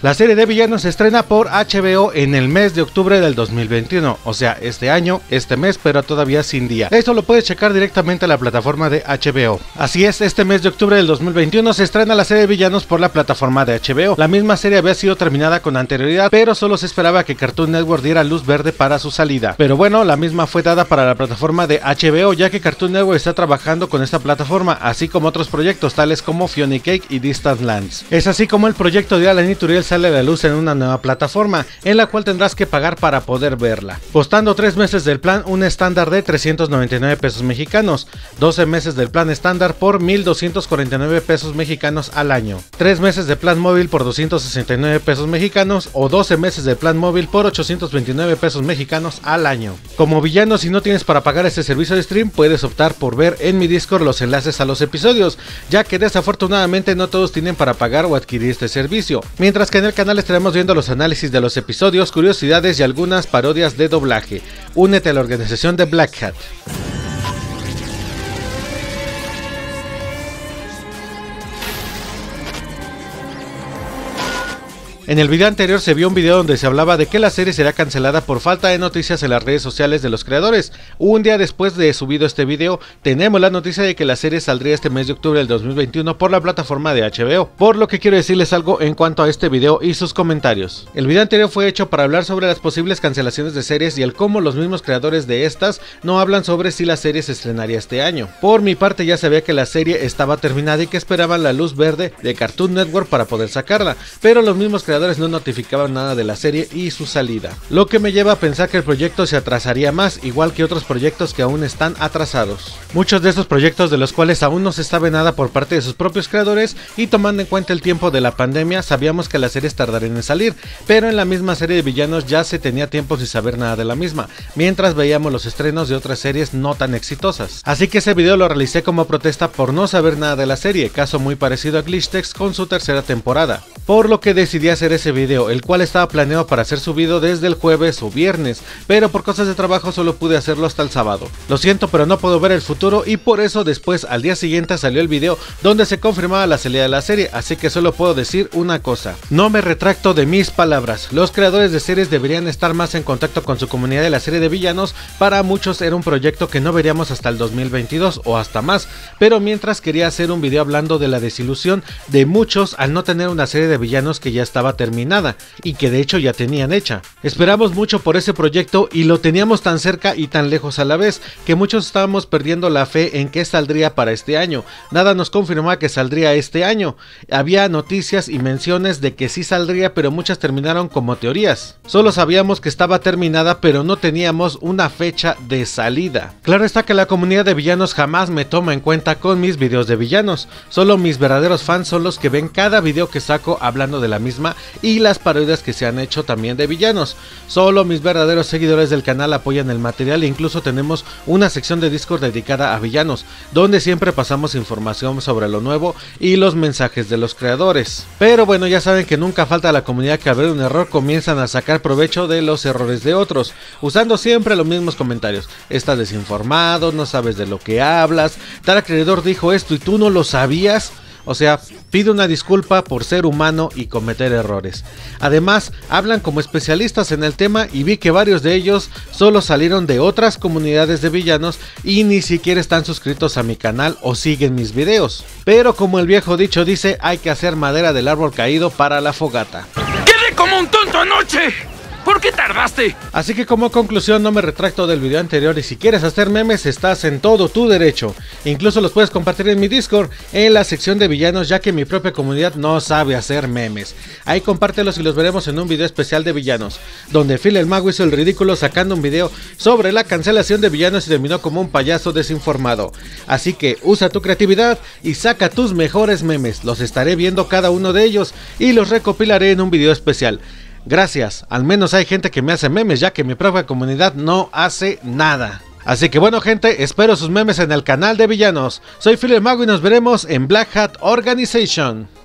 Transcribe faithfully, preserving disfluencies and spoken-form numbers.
La serie de villanos se estrena por H B O en el mes de octubre del dos mil veintiuno, o sea, este año, este mes, pero todavía sin día. Esto lo puedes checar directamente en la plataforma de H B O. Así es, este mes de octubre del dos mil veintiuno se estrena la serie de villanos por la plataforma de H B O. La misma serie había sido terminada con anterioridad, pero solo se esperaba que Cartoon Network diera luz verde para su salida. Pero bueno, la misma fue dada para la plataforma de H B O, ya que Cartoon Network está trabajando con esta plataforma, así como otros proyectos tales como Fiona Cake y Distant Lands. Es así como el proyecto de Alan y Turiel sale a la luz en una nueva plataforma, en la cual tendrás que pagar para poder verla, costando tres meses del plan un estándar de trescientos noventa y nueve pesos mexicanos, doce meses del plan estándar por mil doscientos cuarenta y nueve pesos mexicanos al año, tres meses de plan móvil por doscientos sesenta y nueve pesos mexicanos o doce meses de plan móvil por ochocientos veintinueve pesos mexicanos al año. Como villano, si no tienes para pagar este servicio de stream, puedes optar por ver en mi Discord los enlaces a los episodios, ya que desafortunadamente no todos tienen para pagar o adquirir este servicio, mientras que en el canal estaremos viendo los análisis de los episodios, curiosidades y algunas parodias de doblaje. Únete a la organización de Black Hat. En el video anterior se vio un video donde se hablaba de que la serie será cancelada por falta de noticias en las redes sociales de los creadores. Un día después de subido este video, tenemos la noticia de que la serie saldría este mes de octubre del dos mil veintiuno por la plataforma de H B O, por lo que quiero decirles algo en cuanto a este video y sus comentarios. El video anterior fue hecho para hablar sobre las posibles cancelaciones de series y el cómo los mismos creadores de estas no hablan sobre si la serie se estrenaría este año. Por mi parte ya sabía que la serie estaba terminada y que esperaban la luz verde de Cartoon Network para poder sacarla, pero los mismos creadores no notificaban nada de la serie y su salida, lo que me lleva a pensar que el proyecto se atrasaría más, igual que otros proyectos que aún están atrasados. Muchos de estos proyectos, de los cuales aún no se sabe nada por parte de sus propios creadores, y tomando en cuenta el tiempo de la pandemia, sabíamos que las series tardarían en salir, pero en la misma serie de villanos ya se tenía tiempo sin saber nada de la misma, mientras veíamos los estrenos de otras series no tan exitosas. Así que ese video lo realicé como protesta por no saber nada de la serie, caso muy parecido a Glitchtext con su tercera temporada, por lo que decidí hacer ese video, el cual estaba planeado para ser subido desde el jueves o viernes, pero por cosas de trabajo solo pude hacerlo hasta el sábado. Lo siento, pero no puedo ver el futuro, y por eso después al día siguiente salió el video donde se confirmaba la salida de la serie, así que solo puedo decir una cosa: no me retracto de mis palabras. Los creadores de series deberían estar más en contacto con su comunidad de la serie de villanos. Para muchos era un proyecto que no veríamos hasta el dos mil veintidós o hasta más, pero mientras quería hacer un video hablando de la desilusión de muchos al no tener una serie de villanos que ya estaba terminada y que de hecho ya tenían hecha. Esperamos mucho por ese proyecto y lo teníamos tan cerca y tan lejos a la vez que muchos estábamos perdiendo la fe en que saldría para este año. Nada nos confirmaba que saldría este año. Había noticias y menciones de que sí saldría, pero muchas terminaron como teorías. Solo sabíamos que estaba terminada, pero no teníamos una fecha de salida. Claro está que la comunidad de villanos jamás me toma en cuenta con mis videos de villanos. Solo mis verdaderos fans son los que ven cada video que saco hablando de la misma y las parodias que se han hecho también de villanos. Solo mis verdaderos seguidores del canal apoyan el material, e incluso tenemos una sección de Discord dedicada a villanos, donde siempre pasamos información sobre lo nuevo y los mensajes de los creadores. Pero bueno, ya saben que nunca falta la comunidad que al ver un error comienzan a sacar provecho de los errores de otros, usando siempre los mismos comentarios: estás desinformado, no sabes de lo que hablas, tal creador dijo esto y tú no lo sabías. O sea, pido una disculpa por ser humano y cometer errores. Además, hablan como especialistas en el tema y vi que varios de ellos solo salieron de otras comunidades de villanos y ni siquiera están suscritos a mi canal o siguen mis videos. Pero como el viejo dicho dice, hay que hacer madera del árbol caído para la fogata. ¡Quedé como un tonto anoche! ¿Por qué tardaste? Así que como conclusión, no me retracto del video anterior, y si quieres hacer memes estás en todo tu derecho. Incluso los puedes compartir en mi Discord en la sección de villanos, ya que mi propia comunidad no sabe hacer memes. Ahí compártelos y los veremos en un video especial de villanos, donde Phil el Mago hizo el ridículo sacando un video sobre la cancelación de villanos y terminó como un payaso desinformado. Así que usa tu creatividad y saca tus mejores memes. Los estaré viendo cada uno de ellos y los recopilaré en un video especial. Gracias, al menos hay gente que me hace memes, ya que mi propia comunidad no hace nada. Así que bueno gente, espero sus memes en el canal de villanos. Soy Phil el Mago y nos veremos en Black Hat Organization.